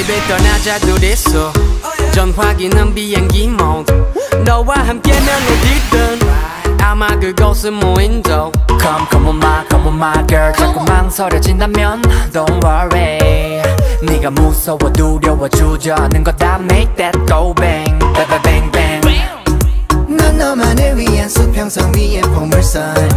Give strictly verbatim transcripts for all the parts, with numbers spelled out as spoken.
집에 떠나자 둘이서 전화기는 비행기 모드 너와 함께면 어디든 아마 그곳은 무인도 Come come on my come on my girl 자꾸 망설여진다면 Don't worry 네가 무서워 두려워 주저하는 거다 Make that go bang bang bang bang 넌 너만을 위한 수평선 위의 보물선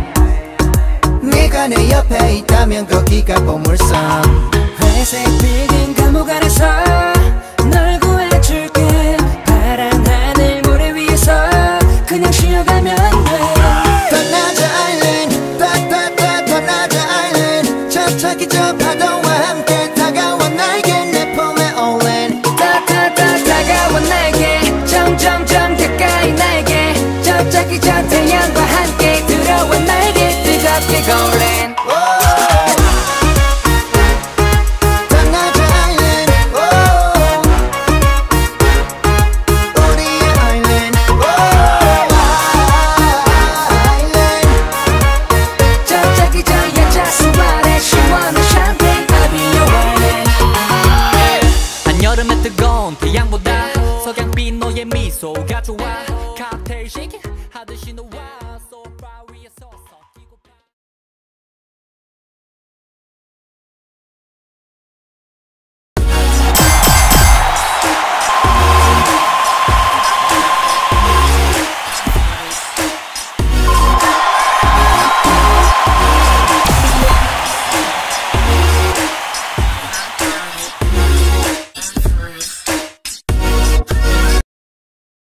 네가 내 옆에 있다면 거기가 보물선 회색 빌딩 감옥 안에서 널 구해줄게 파란 하늘 모래 위에서 그냥 쉬어가면 돼 떠나자 아일랜드 따따따 떠나자 아일랜드 저 저기 저 파도와 함께 다가와 나에게 내 품에 올랜 따따따 다가와 나에게 점점점 가까이 나에게 저 저기 저 태양과 함께 들어와 나에게 뜨겁게 골랜 여름의 뜨거운 태양보다 석양빛 너의 미소가 좋아 칵테일 쉐이킹